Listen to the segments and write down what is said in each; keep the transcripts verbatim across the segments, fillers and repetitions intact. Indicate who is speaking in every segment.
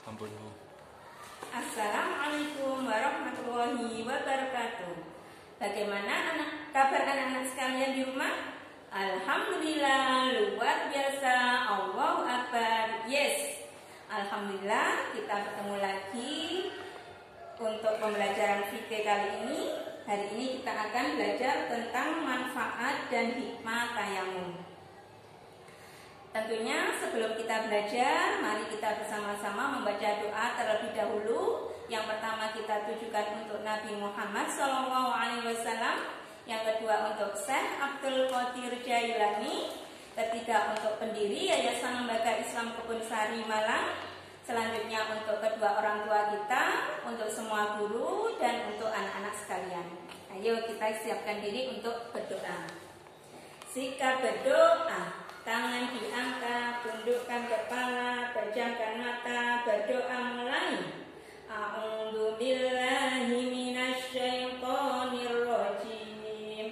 Speaker 1: Ampun Bu.
Speaker 2: Assalamualaikum warahmatullahi wabarakatuh. Bagaimana anak kabar anak-anak sekalian di rumah? Alhamdulillah, luar biasa. Allahu Akbar. Yes. Alhamdulillah, kita bertemu lagi untuk pembelajaran fikih kali ini. Hari ini kita akan belajar tentang manfaat dan hikmah tayamum. Tentunya sebelum kita belajar, mari kita bersama-sama membaca doa terlebih dahulu. Yang pertama kita tujukan untuk Nabi Muhammad shallallahu alaihi wasallam, yang kedua untuk Syekh Abdul Qadir Jailani, ketiga untuk pendiri Yayasan Lembaga Islam Kebun Sari Malang, selanjutnya untuk kedua orang tua kita, untuk semua guru, dan untuk anak-anak sekalian. Ayo kita siapkan diri untuk berdoa. Sikap berdoa. Tangan diangkat, tundukkan kepala, pejamkan mata, berdoa mulai. A'udzu billahi minasyaitonir rajim.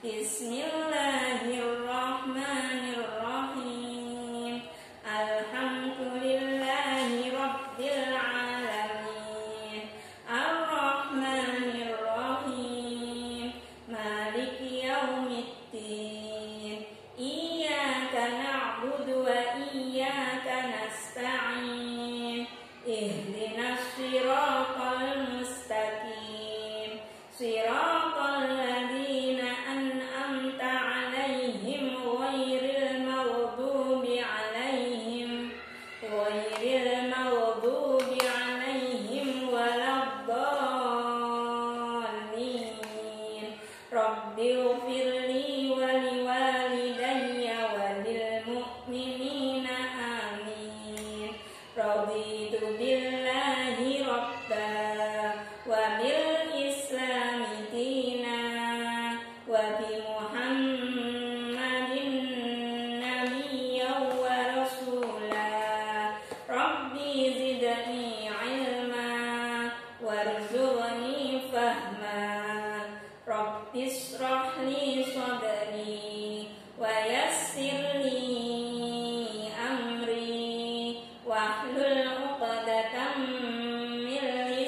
Speaker 2: Bismillahirrahmanirrahim. Alhamdulillahi rabbil alamin. Ar-Rahmanir Rahim. Maliki yaumiddin. Iyyaka na'budu wa iyyaka nasta'in. Ihdinas siratal mustaqim. Siratal ladzina an'amta 'alaihim ghairil maghdubi 'alaihim ghairil maghdubi 'alaihim waladdallin. Rabbighfirli wa liwalidayya wa lil mu'minina amin. Raditu billahi rabba wa bil islami dina wa bi Muhammadin nabiyyan wa rasula. Rabbi zidni ilma warzuqni fahma. Rabbi ishrah li sadri wa yassir li amri wahlul 'uqdatam min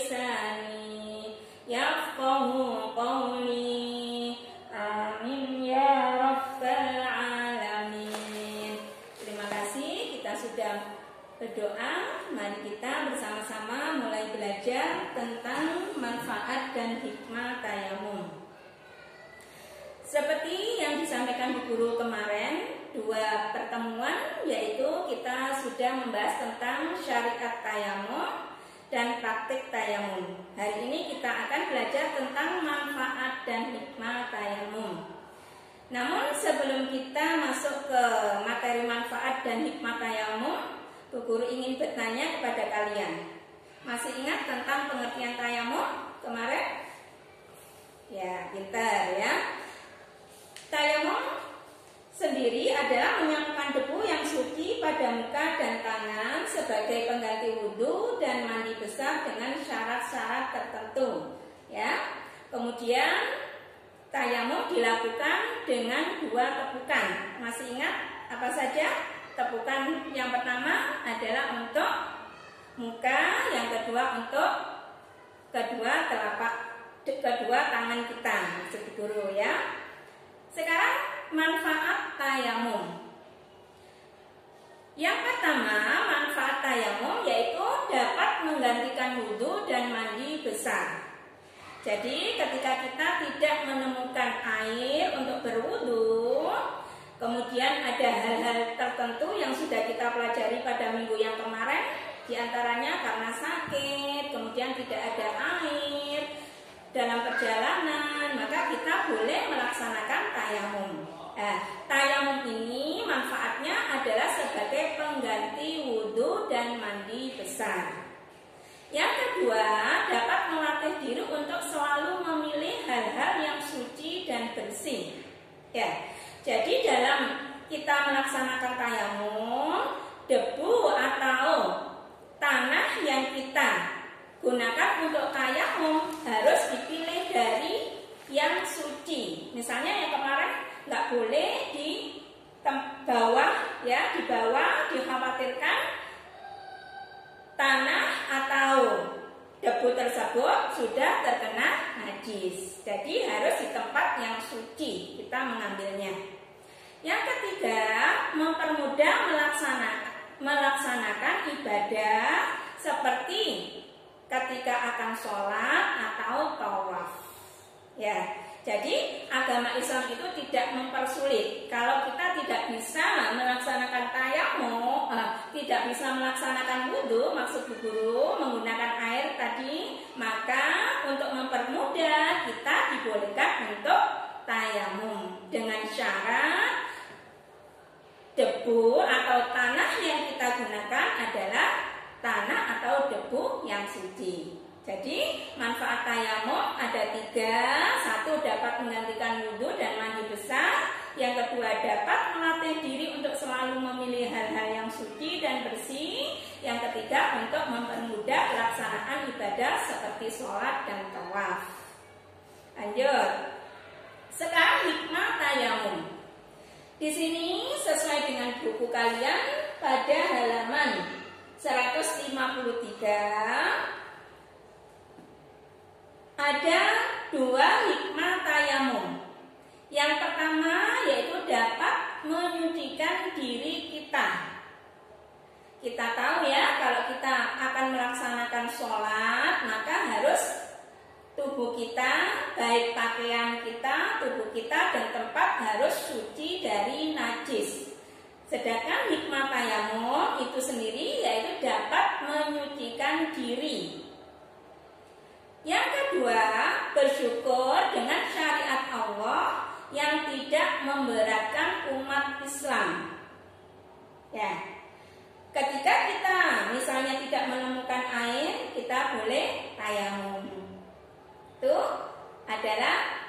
Speaker 2: lisani yafqahu qawli. Amin ya rabbal alamin. Terima kasih, kita sudah berdoa. Mari kita bersama-sama mulai belajar tentang manfaat dan hikmah tayamum. Seperti yang disampaikan Bu Guru kemarin, dua pertemuan, yaitu kita sudah membahas tentang syariat tayamum dan praktik tayamum. Hari ini kita akan belajar tentang manfaat dan hikmah tayamum. Namun sebelum kita masuk ke materi manfaat dan hikmah tayamum, Bu Guru ingin bertanya kepada kalian. Masih ingat tentang pengertian tayamum kemarin? Ya, pintar ya. Tayamum sendiri adalah menyapukan debu yang suci pada muka dan tangan sebagai pengganti wudhu dan mandi besar dengan syarat-syarat tertentu. Ya. Kemudian tayamum dilakukan dengan dua tepukan. Masih ingat apa saja? Tepukan yang pertama adalah untuk muka, yang kedua untuk kedua telapak kedua tangan kita, maksud guru ya. Sekarang manfaat tayamum. Yang pertama, manfaat tayamum yaitu dapat menggantikan wudhu dan mandi besar. Jadi ketika kita tidak menemukan air untuk berwudhu, kemudian ada hal-hal tertentu yang sudah kita pelajari pada minggu yang kemarin, diantaranya karena sakit, kemudian tidak ada air dalam perjalanan, maka kita boleh melaksanakan tayamum. Nah, tayamum ini manfaatnya adalah sebagai pengganti wudhu dan mandi besar. Yang kedua, dapat melatih diri untuk selalu memilih hal-hal yang suci dan bersih. Ya, jadi dalam kita melaksanakan tayamum, debu atau tanah yang kita gunakan untuk tayamum harus dipilih dari yang suci. Misalnya yang kemarin nggak boleh di bawah, ya di bawah dikhawatirkan tanah tersebut sudah terkena najis. Jadi harus di tempat yang suci kita mengambilnya. Yang ketiga, mempermudah melaksanakan, melaksanakan ibadah seperti ketika akan sholat atau tawaf. Ya, jadi agama Islam itu tidak mempersulit. Kalau kita tidak bisa melaksanakan tayamum, eh, tidak bisa melaksanakan wudhu, maksud Bu Guru menggunakan air tadi, maka untuk mempermudah kita dibolehkan untuk tayamum dengan syarat debu atau tanah yang kita gunakan adalah tanah atau debu yang suci. Jadi manfaat tayamum ada tiga. Satu, dapat menggantikan wudhu dan mandi besar. Yang kedua, dapat melatih diri untuk selalu memilih hal-hal yang suci dan bersih. Yang ketiga, untuk mempermudah pelaksanaan ibadah seperti sholat dan tawaf. Lanjut. Sekarang hikmah tayamum. Di sini sesuai dengan buku kalian pada halaman seratus lima puluh tiga ada dua hikmah tayamum. Yang pertama yaitu dapat menyucikan diri kita. Kita tahu ya, kalau kita akan melaksanakan sholat, maka harus tubuh kita, baik pakaian kita, tubuh kita dan tempat harus suci dari najis. Sedangkan hikmah tayamum itu sendiri yaitu dapat menyucikan diri. Yang kedua, bersyukur dengan syariat Allah yang tidak memberatkan umat Islam. Ya, ketika kita misalnya tidak menemukan air, kita boleh tayamum. Itu adalah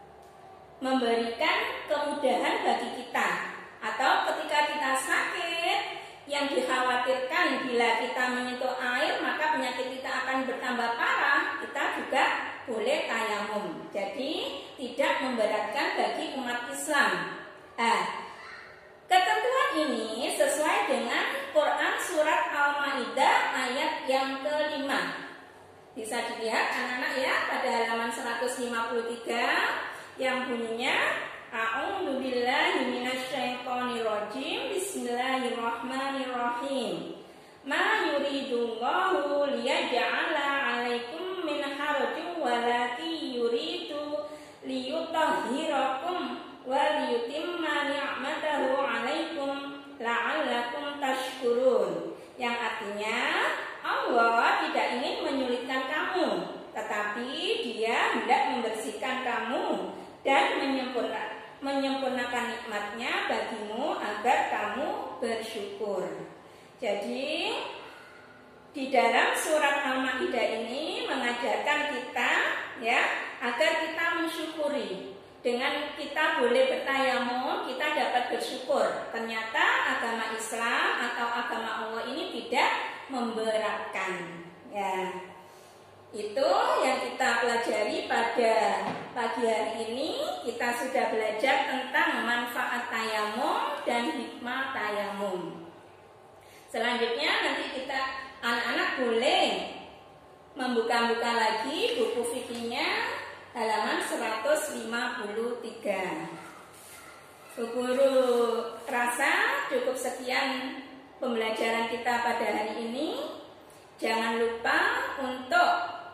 Speaker 2: memberikan kemudahan bagi kita. Atau ketika kita sakit, yang dikhawatirkan bila kita menyentuh air maka penyakit kita akan bertambah parah, kita juga boleh tayamum. Jadi tidak memberatkan bagi umat Islam. Nah, ketentuan ini sesuai dengan Quran surat Al-Maidah ayat yang kelima. Bisa dilihat anak-anak ya pada halaman seratus lima puluh tiga yang bunyinya A'udzu billahi minasyaitonir rajim. Bismillahirrahmanirrahim. Ma yuridullahu liyaj'ala 'alaikum min harajin walakin yuridu liyutahhirakum wa liyutimma ni'matahu 'alaikum la'allakum tashkurun. Yang artinya Allah tidak ingin menyulitkan kamu, tetapi Dia hendak membersihkan kamu dan menyempurnakan menyempurnakan nikmatnya bagimu agar kamu bersyukur. Jadi di dalam surat Al-Maidah ini mengajarkan kita ya agar kita mensyukuri. Dengan kita boleh bertayamum, kita dapat bersyukur. Ternyata agama Islam atau agama Allah ini tidak memberatkan. Ya, itu yang kita pelajari pada pagi hari ini. Kita sudah belajar tentang manfaat tayamum dan hikmah tayamum. Selanjutnya nanti kita anak-anak boleh membuka-buka lagi buku fikihnya halaman seratus lima puluh tiga. Bu Guru rasa cukup sekian pembelajaran kita pada hari ini. Jangan lupa untuk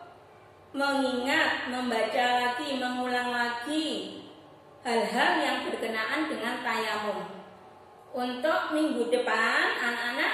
Speaker 2: mengingat, membaca lagi, mengulang lagi hal-hal yang berkenaan dengan tayamum. Untuk minggu depan anak-anak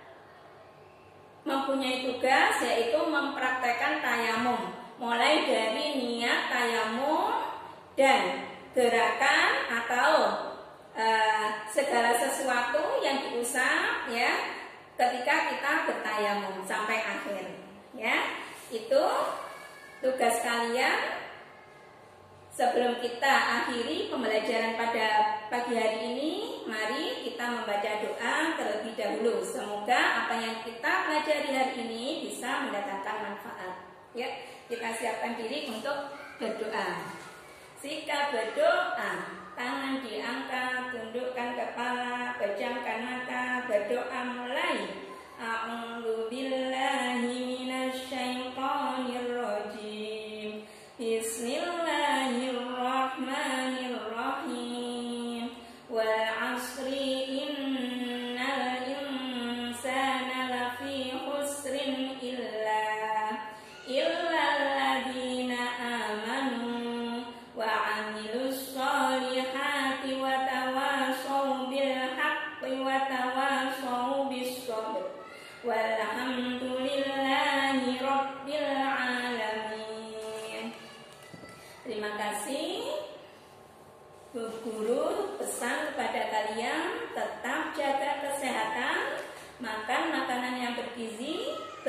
Speaker 2: mempunyai tugas yaitu mempraktekkan tayamum, mulai dari niat tayamum dan gerakan atau uh, segala sesuatu yang diusap ya ketika kita bertayamum sampai akhir ya. Itu tugas kalian. Sebelum kita akhiri pembelajaran pada pagi hari ini, mari kita membaca doa terlebih dahulu. Semoga apa yang kita pelajari hari ini bisa mendatangkan manfaat. Ya, kita siapkan diri untuk berdoa. Sikap berdoa, tangan diangkat, tundukkan kepala, pejamkan mata, berdoa mulai. A'udzu billahi minasyaitonir rajim.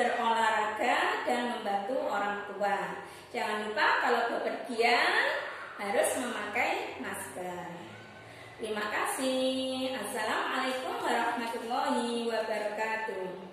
Speaker 2: berolahraga, dan membantu orang tua. Jangan lupa kalau bepergian harus memakai masker. Terima kasih. Assalamualaikum warahmatullahi wabarakatuh.